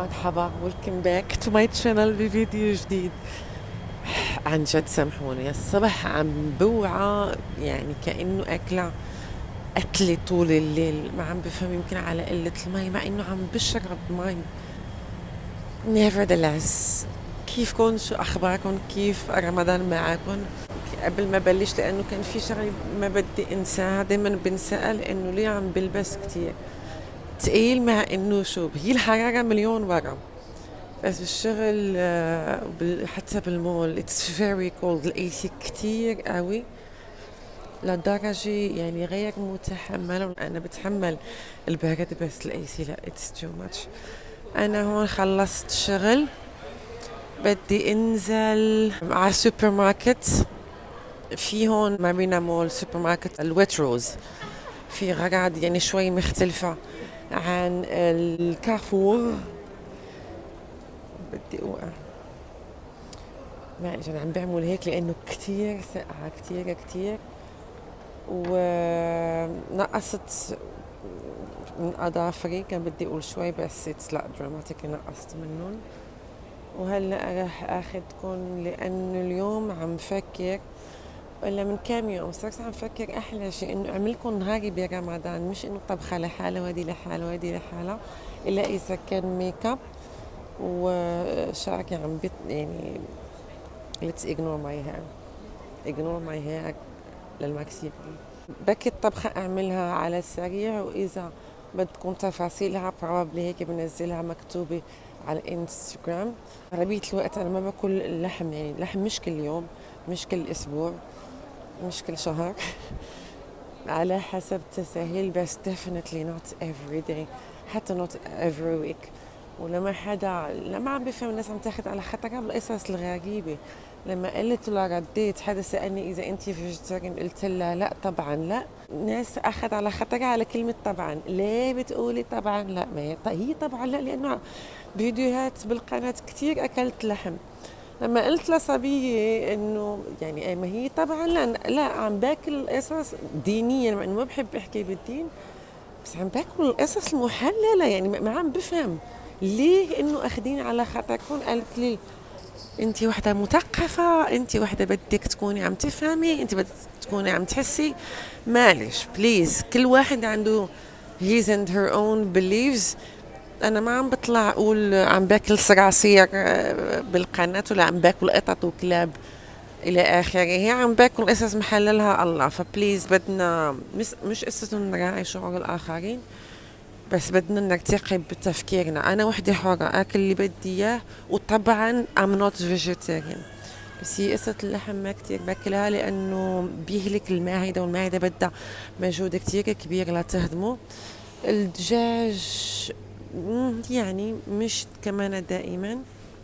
مرحبا، ويلكم باك تو ماي تشانل بفيديو جديد. عن جد سامحوني، الصبح عم بوعى يعني كأنه أكلة قتلة طول الليل. ما عم بفهم، يمكن على قلة المي مع إنه عم بشرب مي. nevertheless، كيفكن؟ شو أخباركن؟ كيف رمضان معكن؟ قبل ما بلش، لأنه كان في شغلة ما بدي أنساها، دايما بنسأل إنه ليه عم بلبس كتير تقيل، مع إنه شو هي الحرارة مليون ورا. بس بالشغل حتى بالمول it's very cold. الايسي كتير قوي لدرجة يعني غير متحملة. أنا بتحمل البرد بس الايسي لا، it's too much. أنا هون خلصت شغل، بدي انزل على السوبر ماركت. في هون مارينا مول سوبر ماركت الويت روز، في غرض يعني شوي مختلفة عن الكارفور. بدي اوقع، معلش انا عم بعمل هيك لانه كتير سقعة كتير كتير، ونقصت من اظافري. كان بدي اقول شوي بس لا دراماتيك، نقصت منهم. وهلا راح اخذكم لانه اليوم عم فكر، ولا من كام يوم صرت عم فكر احلى شيء انه اعملكم نهاري برمضان، مش انه طبخه لحالها وهدي لحالها وهدي لحالها، الا اذا كان ميك اب وشعرك عم يعني let's ignore my hair. ignore my hair للماكسيموم. بكي الطبخة أعملها على السريع، وإذا بدكم تفاصيلها probably هيك بنزلها مكتوبة على الانستغرام. أغلبية الوقت أنا ما باكل اللحم، يعني اللحم مش كل يوم، مش كل أسبوع، مش كل شهر على حسب تساهيل، بس definitely not every day، حتى not every week. ولما لما عم بفهم الناس عم تاخد على خاطرها بالقصص الغريبة. لما قلت له رديت، حدا سألني إذا أنت فيجيتيريان، قلت له لا طبعا لا. ناس أخذ على خاطرها على كلمة طبعا. ليه بتقولي طبعا لا؟ ما هي طبعا لا، لأنه فيديوهات بالقناة كتير أكلت لحم. لما قلت لصبية انه يعني ما هي طبعا لا عم باكل قصص دينيا، مع انه ما بحب احكي بالدين، بس عم باكل القصص المحلله. يعني ما عم بفهم ليه انه اخذين على خاطركم. قالت لي انت وحده مثقفه، انت وحده بدك تكوني عم تفهمي، انت بدك تكوني عم تحسي. معلش بليز، كل واحد عنده his and her own beliefs. انا ما عم بطلع اقول عم باكل صراصير بالقناة، ولا عم باكل قطط وكلاب الى اخره. هي عم باكل قصص محللها الله. فبليز بدنا مش قصة نراعي شعور الاخرين، بس بدنا نرتقي بتفكيرنا. انا وحدة حرة اكل اللي بدي اياه، وطبعا I'm not vegetarian. بس هي قصة اللحم ما كتير باكلها لانه بيهلك المعدة، والمعدة بدها مجهود كتير كبير لتهضمه. الدجاج يعني مش كمان دائما،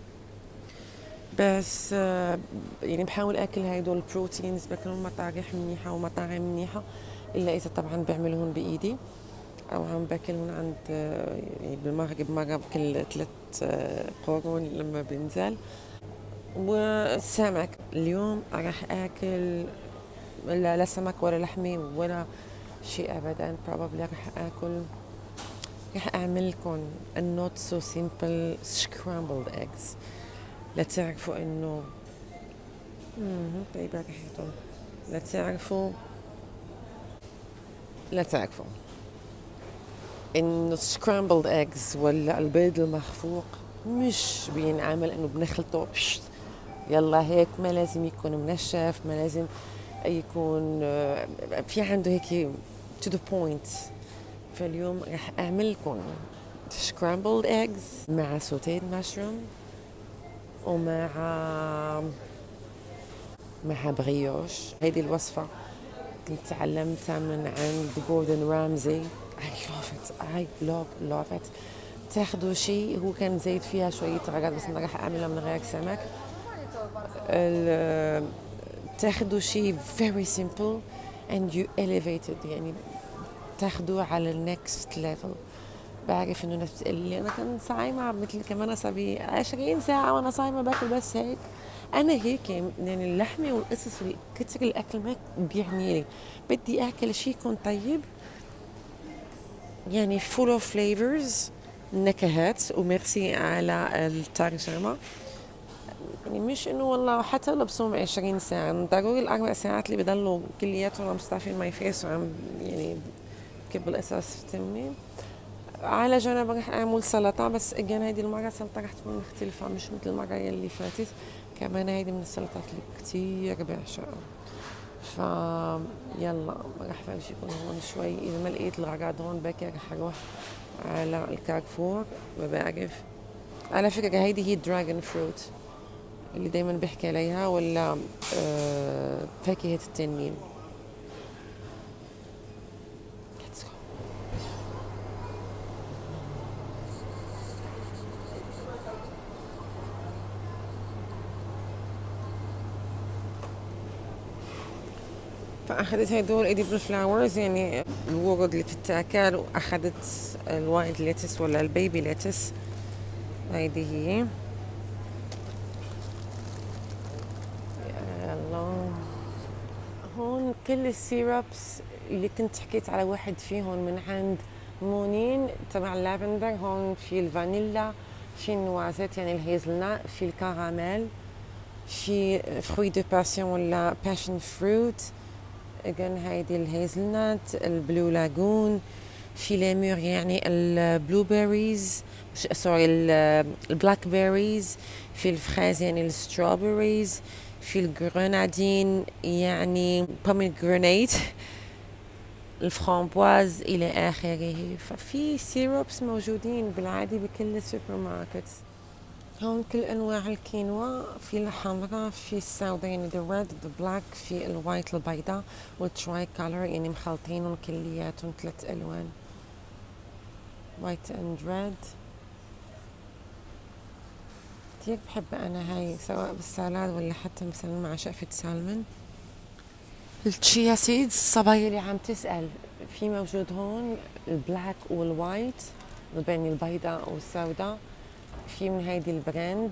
بس يعني بحاول اكل هيدول البروتينز، باكلهم مطارح منيحه ومطاعم منيحه، الا اذا طبعا بعملهم بايدي، او عم باكلهم عند يعني بالمغرب مره بكل 3 قرون لما بنزل. والسمك اليوم راح اكل لا سمك ولا لحمه ولا شيء ابدا. probably راح اعمل لكم a not so simple scrambled eggs لتعرفوا انه طيب ريحته، لا تعرفوا انه scrambled eggs ولا البيض المخفوق مش بينعمل انه بنخلطه يلا هيك. ما لازم يكون منشف، ما لازم يكون في عنده هيك to the point. فاليوم رح اعمل لكم scrambled eggs مع sauteed mushroom، ومع بريوش. هيدي الوصفة كنت تعلمتها من عند جوردن رامزي. I love it. تاخدوا شيء، هو كان زايد فيها شوية رغد، بس أنا راح أعملها من غير سمك. تاخدوا شيء very simple and you elevate it، يعني تاخدوه على النكست ليفل. بعرف انه ناس بتقول لي انا كنت صايمه مثل كمان صبي 20 ساعه وانا صايمه باكل بس هيك. انا هيك يعني اللحمه والقصص كتر الاكل ما بيعني لي. بدي اكل شيء يكون طيب، يعني full of flavors، النكهات، وميرسي على الترجمة. يعني مش انه والله حتى لو بصوم 20 ساعة ضروري الاربع ساعات اللي بضلوا كلياتهم عم ستافين ماي فيس وعم يعني كب الاساس في تمي. على جنب رح اعمل سلطة، بس اجين هيدي المرة سلطة رح تكون مختلفة مش مثل المرة يلي فاتت. كمان هيدي من السلطات اللي كتير بعشقها. ف يلا رح بلش يكون هون شوي، اذا ما لقيت الغراض هون بكي رح اروح على الكارفور. ما بعرف. على فكرة هيدي هي دراجون فروت اللي دايما بحكي عليها، ولا فاكهة التنين. فأخذت هدول إديبل فلاورز، يعني الورد اللي بتتاكل، وأخذت الوايت ليتس ولا البيبي ليتس. هيدي هي. يلا هون كل السيربس اللي كنت حكيت على واحد فيهم من عند مونين تبع اللافندر. هون في الفانيلا، في النوازيت يعني الهيزلنات، في الكراميل، في فروي دو باسيون ولا باشن فروت. اجن هيدي الهيزلنات، البلو لاجون، في ليمور يعني البلو بيريز، سوري البلاك بيريز، في الفراز يعني الستروبريز، في الجرنادين يعني بوميجرانيت، الفرامبواز الى اخره. ففي سيروبس موجودين بالعادي بكل السوبر ماركتس. هون كل انواع الكينوا، في الحمراء، في السوداء يعني the red the black، في الوايت البيضاء، والتراي كولر يعني مخلطينهم كلياتهم 3 الوان وايت اند ريد. كتير بحب انا هاي سواء بالسالاد ولا حتى مثلا مع شقفة سالمون. التشيا سيدز، الصبايا اللي عم تسأل، في موجود هون البلاك والوايت بين البيضاء والسوداء. في من هيدي البراند،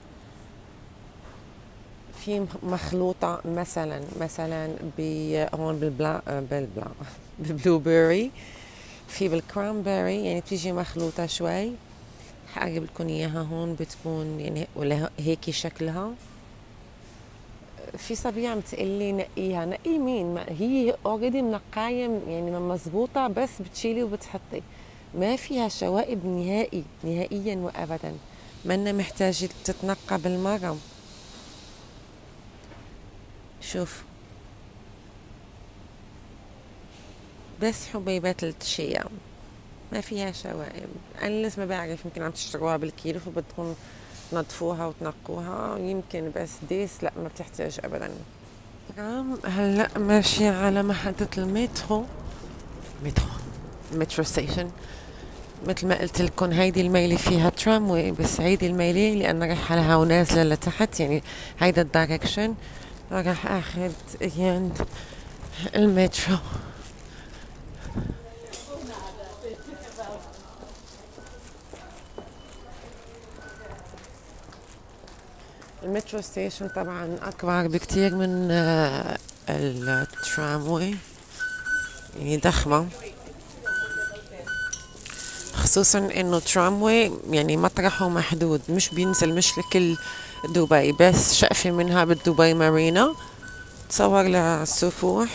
في مخلوطة مثلا هون بالبلو بيري، في بالكرامبيري يعني بتيجي مخلوطة شوي. حقرب لكم اياها هون بتكون يعني ولا هيك شكلها. في صبية عم تقلي نقيها. نقي مين؟ ما هي اوريدي منقاية يعني مزبوطة، بس بتشيلي وبتحطي، ما فيها شوائب نهائي نهائيا وابدا. منا محتاجة تتنقى بالمرة. شوف بس حبيبات التشيا ما فيها شوائب. انا لسه ما بعرف، يمكن عم تشتروها بالكيلو فبدكم تنظفوها وتنقوها يمكن، بس ديس لا ما بتحتاج ابدا. هلا ماشية على محطة المترو ستيشن. مثل ما قلت لكم هيدي الميلة فيها تراموي، بس هيدي الميلة لأن رايحة لها ونازلة لتحت يعني هيدا الدايركشن، راح اخذ يعني المترو. المترو ستيشن طبعا اكبر بكتير من التراموي، يعني ضخمة، خصوصا انه تراموي يعني مطرحه محدود، مش بينزل مش لكل دبي، بس شقفة منها بالدبي مارينا تصور للسفوح.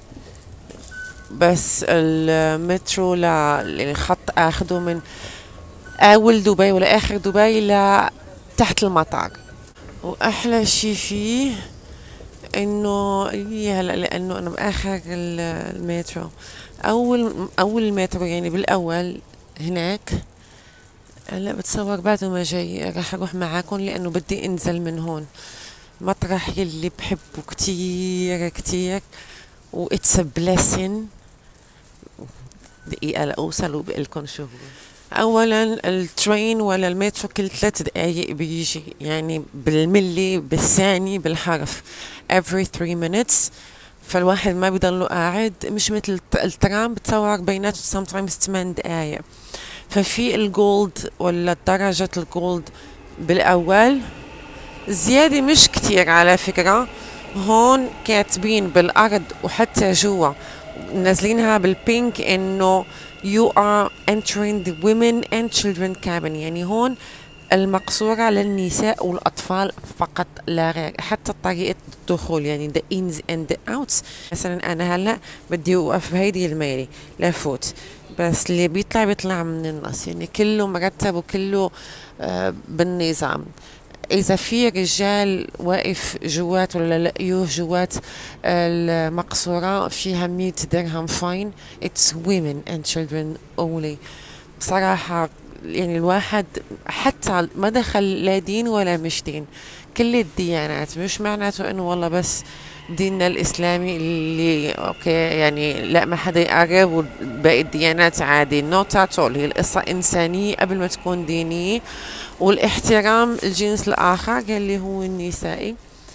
بس المترو الخط اخده من اول دبي ولا اخر دبي لتحت المطار. واحلى شي فيه انه هلا لانه انا باخر المترو، اول المترو يعني بالاول هناك. هلا بتصور بعده ما جاي، راح اروح معاكم لانه بدي انزل من هون مطرح يلي بحبه كتير كتير، و اتس بليسن. دقيقة لأوصل وبقلكن شو هو. أولا الترين ولا المترو كل 3 دقايق بيجي، يعني بالملي بالثاني بالحرف every 3 minutes. فالواحد ما بيضله قاعد، مش مثل الترام بتصور بيناته sometimes 8 دقايق. ففي الجولد ولا درجة الجولد بالأول زيادة مش كتير على فكرة. هون كاتبين بالأرض وحتى جوا منزلينها بالبينك انه you are entering the women and children cabin، يعني هون المقصورة للنساء والأطفال فقط لا غير. حتى طريقة الدخول يعني the ins and the outs، مثلا أنا هلا بدي أوقف بهيدي الميلة لفوت، بس اللي بيطلع من النص، يعني كله مرتب وكله بالنظام. إذا في رجال واقف جوات ولا لقيوه جوات المقصورة فيها 100 درهم فاين. It's women and children only. بصراحة يعني الواحد حتى ما دخل لا دين ولا مش دين، كل الديانات، مش معناته انه والله بس ديننا الاسلامي اللي اوكي يعني لا ما حدا يقرب وباقي الديانات عادي. نوت اتول، هي القصة انسانية قبل ما تكون دينية، والاحترام الجنس الاخر اللي هو النسائي.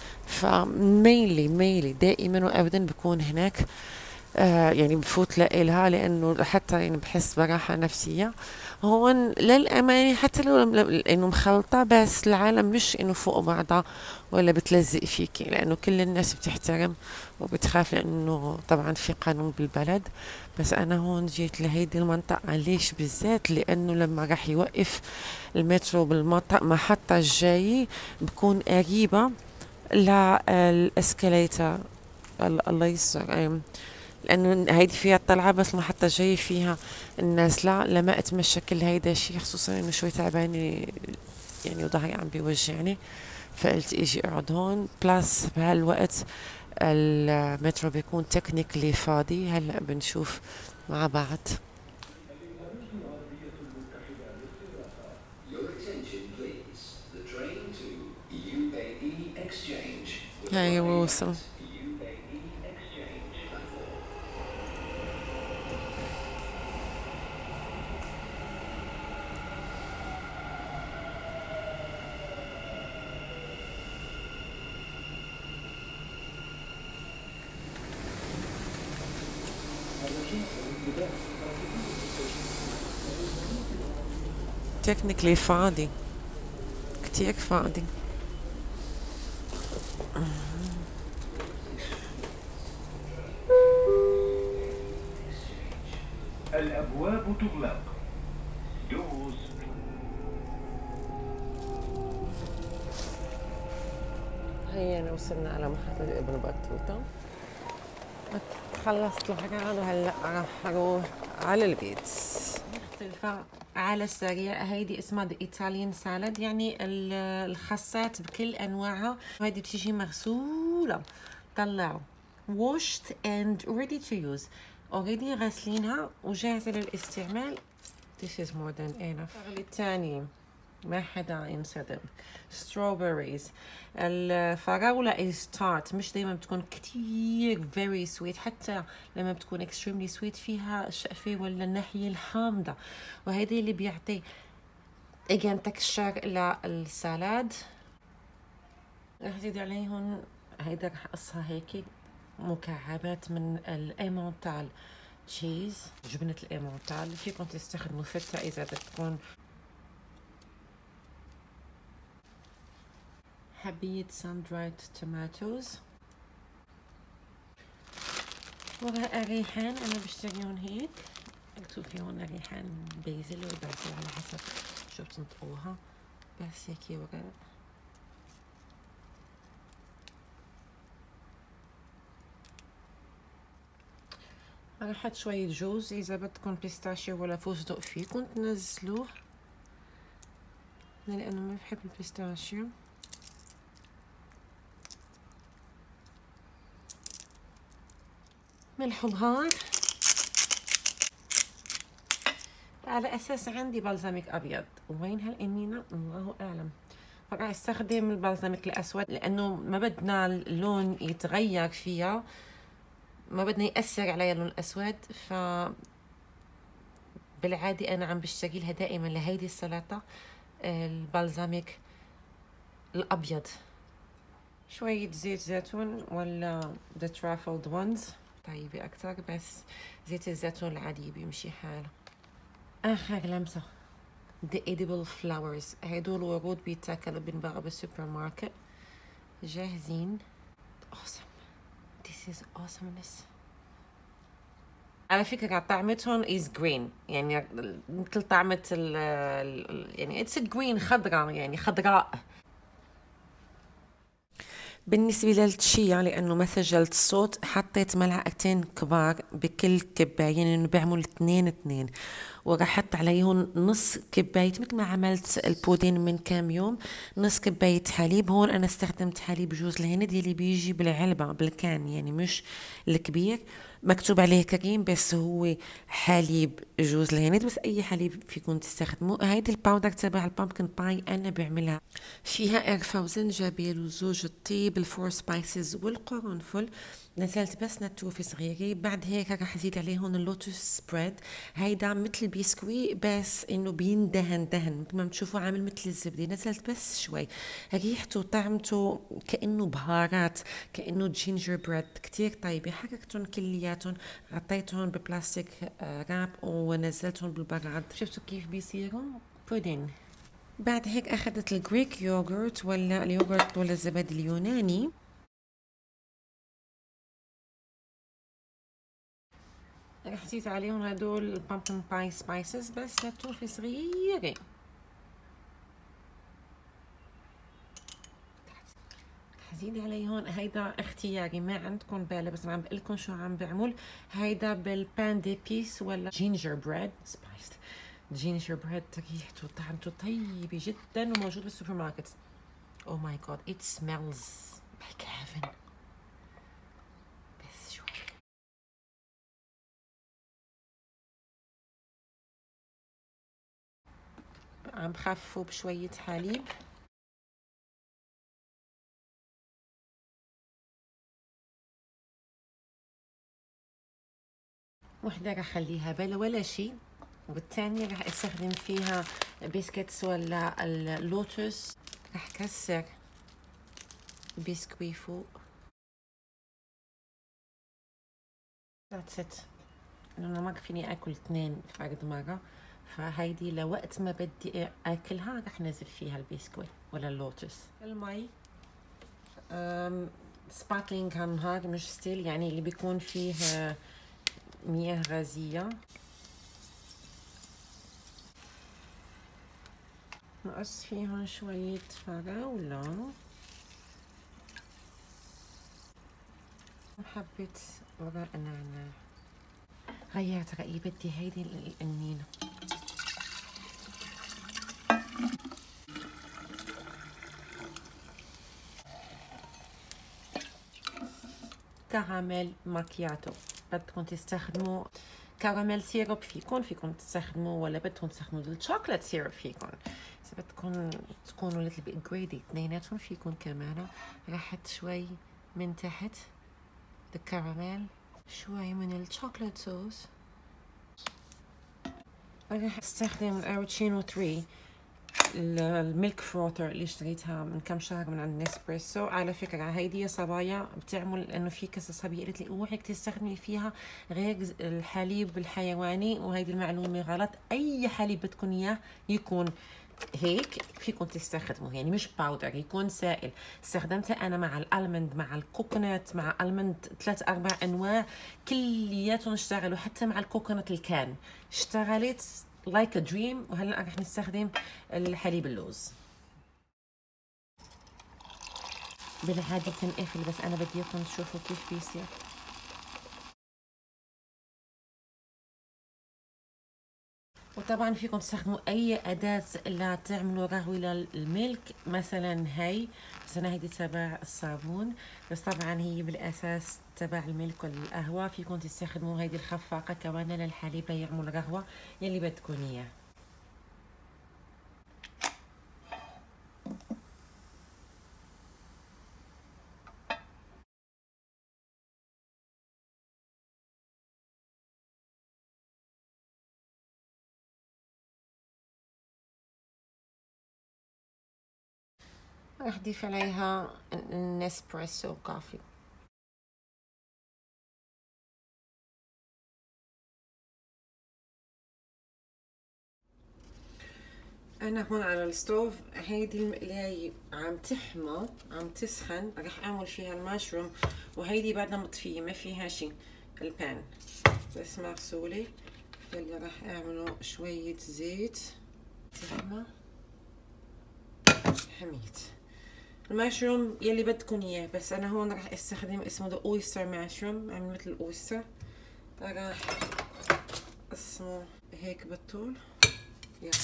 فميلي دائما وابدا بكون هناك يعني بفوت لإلها، لأنه حتى يعني بحس براحة نفسية هون للأمانة. حتى لو إنه مخلطة، بس العالم مش إنه فوق بعضها ولا بتلزق فيكي، لأنه كل الناس بتحترم وبتخاف، لأنه طبعا في قانون بالبلد. بس أنا هون جيت لهيدي المنطقة ليش بالذات؟ لأنه لما راح يوقف المترو بالمحطة الجاي بكون قريبة للإسكاليتر. الله يستر. لانه هيدي فيها الطلعة، بس المحطة جاي فيها النازلة. لما اتمشى كل هيدا الشي، خصوصا انه شوي تعبانة يعني وظهري عم بيوجعني، فقلت اجي اقعد هون. بلاس بهالوقت المترو بيكون تكنيكلي فاضي. هلا بنشوف مع بعض. هاي وصل. تكنيكلي فاضي، كتير فاضي. الأبواب تغلق. دوس. هينا وصلنا على محطة ابن بطوطة. خلصت الغرض وهلا راح اروح على البيت. مختلفة على السريع. هيدي اسمها the Italian salad، يعني الخسات بكل انواعها. هيدي بتيجي مغسولة، طلعوا washed and ready to use. already غاسلينها وجاهزة للاستعمال. This is more than enough. الشغلة الثانية ما حدا ينصدم، strawberries. الفراولة is tart، مش دايما بتكون كتير very sweet، حتى لما بتكون extremely sweet فيها الشقفة ولا الناحية الحامضة، وهيدا اللي بيعطي again texture للسالاد. رح زيد عليهم هيدا، رح اقصها هيك مكعبات من الإيمونتال تشيز، جبنة الإيمونتال. فيكم تستخدموا فتة إذا بدكم. حبية sun dried tomatoes، ورق ريحان. أنا بشتريهم هيك، مكتوب فيهم ريحان بيزل وبازل على حسب شو بتنطقوها، بس هيك ورق. أنا حط شوية جوز، إذا بدكم بيستاشيو ولا فستق فيكم تنزلوه، لأنه ما بحب البيستاشيو. ملح وبهار، على اساس عندي بلزمك ابيض. وين هالقنينه؟ الله اعلم. فراح استخدم البلزمك الاسود، لانه ما بدنا اللون يتغير فيها، ما بدنا ياثر علي اللون الاسود. ف بالعادي انا عم بشتري لها دائما لهيدي السلطه البلزمك الابيض. شويه زيت زيتون ولا the truffled ones طيبه اكثر، بس زيت الزيتون العادي بيمشي حاله. آخر لمسة the edible flowers، هدول ورود بيتاكلوا بنباعوا بالسوبر ماركت، جاهزين. awesome. this is awesomeness. على فكرة طعمتهم is green، يعني مثل طعمة يعني it's green، خضراء، يعني خضراء. بالنسبة للتشيا، لأنه ما سجلت صوت، حطيت ملعقتين كبار بكل كباية، يعني إنه بيعمل 2 وراح أحط عليهم نص كباية، مثل ما عملت البودين من كام يوم، نص كباية حليب. هون أنا استخدمت حليب جوز الهند اللي بيجي بالعلبة بالكان، يعني مش الكبير، مكتوب عليه كريم بس هو حليب جوز الهند، بس أي حليب فيكم تستخدموه. هيدي الباودر تبع البامبكن باي أنا بعملها فيها قرفة وزنجبيل وزوج الطيب، الفور سبايسز والقرنفل. نزلت بس نتوفي صغيرة. بعد هيك رح ازيد عليهم اللوتس سبريد، هيدا مثل بيسكوي بس انه بيندهن دهن، مثل ما بتشوفوا عامل مثل الزبدة. نزلت بس شوي، ريحته وطعمته كأنه بهارات، كأنه جينجر بريد، كتير طيبة. حركتهم كلياتهم، غطيتهم ببلاستيك راب ونزلتهم بالبراد. شفتوا كيف بيصيروا بودين. بعد هيك اخذت الجريك يوغورت ولا اليوغورت ولا الزبادي اليوناني، رح زيد عليهم هدول البامبكن باي سبايسز بس لتوفي صغيرة. هزيد عليهم، هيدا اختياري، ما عندكم بالي، بس عم بقلكم شو عم بعمل. هيدا بالبان دي بيس ولا جينجر بريد سبايسد. جينجر بريد ريحته وطعمته طيبة جدا وموجود بالسوبر ماركت. او ماي جاد ات سميلز لايك هيفن. بس شوي عم بخففه بشوية حليب. وحدة رح اخليها بلا ولا شي، والتانية رح استخدم فيها بسكتس ولا اللوتس. رح كسر بسكوي فوق. That's it. لأنه ما فيني آكل 2 فرد مرة، فهيدي لوقت ما بدي آكلها رح نزل فيها البسكوي ولا اللوتس. المي سباركلينج هالنهار، مش ستيل، يعني اللي بيكون فيه مياه غازية. نقص فيها شوية فراولة وحبة ورق نعناع. غيرت رأيي، بدي هيدي القنينة. كراميل ماكياتو، بدكم تستخدموا كراميل سيرب فيكم تستخدموا، ولا بدكم تستخدموا الشوكولات سيرب فيكم. إذا بدكم تكونوا little bit greedy اثنيناتهم فيكم كمان. رحت شوي من تحت الكراميل، شوي من الشوكولات صوص. راح استخدم الأوتشينو 3 الميلك فروتر اللي اشتريتها من كم شهر من عند نسبريسو. على فكرة هيدي صبايا بتعمل، لأنه في كذا صبية قالت لي اوعك تستخدمي فيها غير الحليب الحيواني، وهيدي المعلومة غلط. أي حليب بدكم إياه يكون هيك فيكم تستخدموه، يعني مش باودر، يكون سائل. استخدمتها أنا مع الألمند، مع الكوكونات، مع ألمند 3-4 أنواع كلياتهم اشتغلوا، حتى مع الكوكونات الكان اشتغلت لايك دريم. وهلا رح نستخدم الحليب اللوز. بالعادة تنقفل، بس أنا بدي إياكم تشوفوا كيف بيصير. وطبعا فيكم تستخدموا اي اداة لتعملوا رغوة للملك، مثلا هي، بس انا هيدي تبع الصابون، بس طبعا هي بالاساس تبع الملك والقهوة. فيكم تستخدموا هيدي الخفاقة كمان للحليب ليعمل رغوة يلي بدكم اياه. رح اضيف عليها نسبريسو كافي. انا هون على الستوف، هيدي المقلاية عم تحمى، عم تسخن، رح اعمل فيها الماشروم، وهيدي بعدها مطفية ما فيها شي البان. بس مغسولة، فاللي راح اعمله شوية زيت زعمة حميد. المشروم يلي بدكن اياه، بس انا هون راح استخدم اسمه ذا اويستر مشروم، عامل مثل الاويستر، راح اسمه هيك بالطول. يلا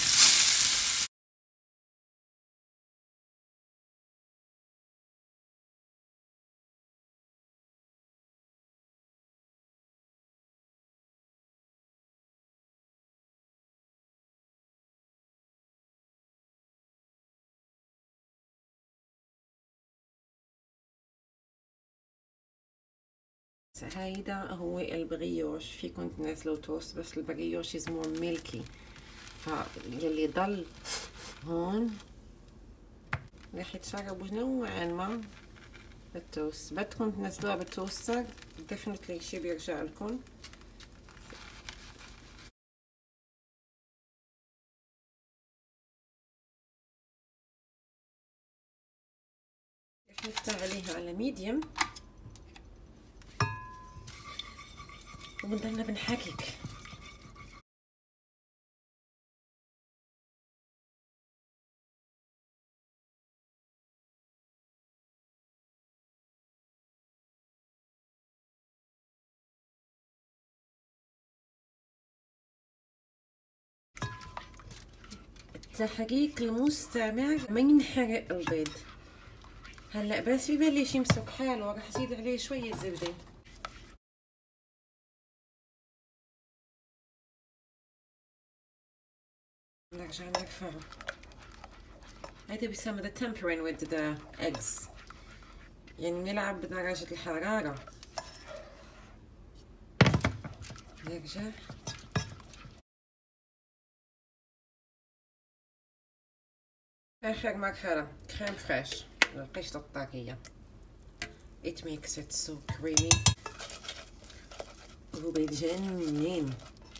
هيدا هو البريوش، فيكن تنزلوا توست، بس البريوش is more milky، فيلي ضل هون رح يتشربوا نوعا ما بالتوست. بدكم تنزلوها بالتوستر definitely شي بيرجع لكم. رح نفتح عليها على ميديوم وبنضلنا بنحكك. التحقيق المستمر ما ينحرق البيض. هلا بس ببلش يمسك حاله راح ازيد عليه شوية زبدة. نرجع نرفعه. هيدا بيسمى the tempering with the eggs، يعني نلعب بدرجة الحرارة. نرجع آخر مرحلة كريم فريش، القشطة الطرية. It makes it so creamy وبيجنن.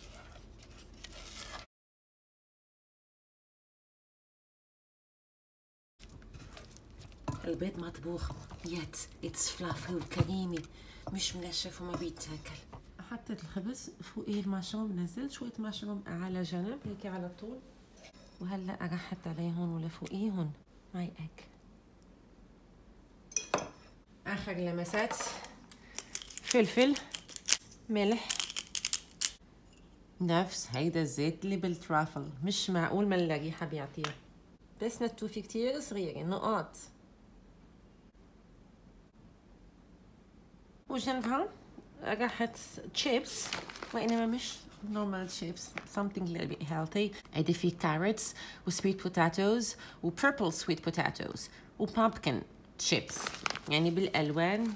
البيض مطبوخ يت اتس فلافي وكريمي، مش منشف وما بيتاكل. حطيت الخبز فوقيه المشروم، نزلت شوية مشروم على جنب هيك على طول، وهلا راح احط عليهم ولا فوقيهم ماي ايج. اخر لمسات فلفل، ملح، نفس هيدا الزيت اللي بالترافل، مش معقول ما الريحة بيعطيها، بس نتوفي كتير صغيرة نقاط. وجنبها راحت تشيبس، وإنما مش normal chips, something a little bit healthy. عندي فيه carrots و sweet potatoes و purple sweet potatoes و pumpkin chips، يعني بالألوان.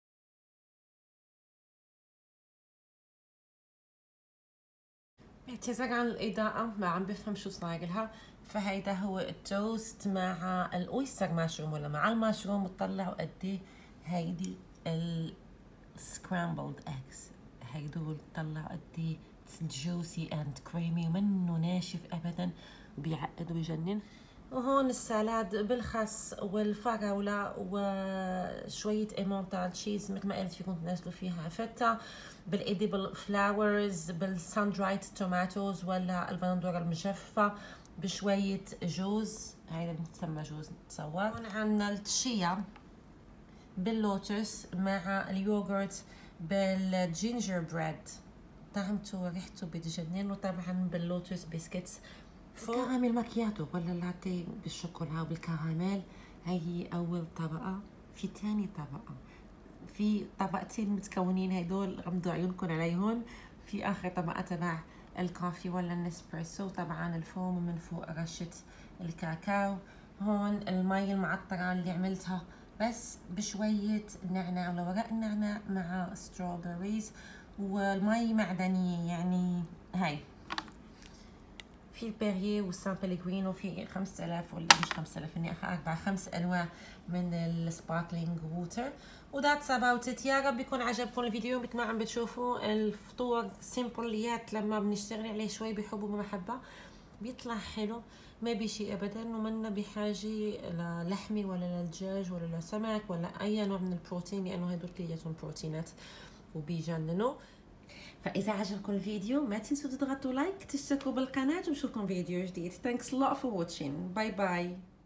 اعتذر عن الإضاءة، ما عم بفهم شو صاير لها. فهيدا هو التوست مع الأويستر مشروم، ولا مع المشروم. وطلعوا قديه هيدي scrambled eggs، هيدول طلعوا قديه juicy and creamy ومنه ناشف ابدا وبيعقد ويجنن. وهون السلاد بالخس والفراولة وشوية ايمونتال تشيز، مثل ما قلت فيكم تنزلوا فيها فتا، بالإيديبل فلاورز، بالسان درايد توماتوز ولا البندورة المجففة، بشوية جوز، هيدا بتسمى جوز تصور. هون عنا الشيا باللوتس مع اليوغورت بالجينجر بريد، طعمته وريحته بتجنن. وطبعا باللوتس بسكتس فوق كراميل ماكياتو ولا لاتيه بالشوكولا وبالكراميل. هي اول طبقه. في تاني طبقه، في طبقتين متكونين هيدول غمضوا عيونكم عليهم. في اخر طبقه تبع الكافي ولا النسبريسو، طبعا الفوم، ومن فوق رشه الكاكاو. هون المي المعطره اللي عملتها بس بشويه نعناع ولا ورق النعناع مع ستروبريز، والمي معدنيه يعني. هاي في البيريه والسان بيليغرينو، في 5000 ولا مش 5000، اني 5 انواع من السباركلينج ووتر. وذاتس اباوت ات. يا رب يكون عجبكم الفيديو. مثل ما عم بتشوفوا الفطور سيمبليات لما بنشتغل عليه شوي بحب وبمحبه بيطلع حلو، ما بشي ابدا، ومنا بحاجه للحمه ولا للدجاج ولا لسمك ولا اي نوع من البروتين، لانه هدول كلياتهم بروتينات وبيجننوا. فاذا عجبكم الفيديو ما تنسوا تضغطوا لايك، تشتركوا بالقناه، ونشوفكم فيديو جديد. Thanks a lot for watching. Bye bye.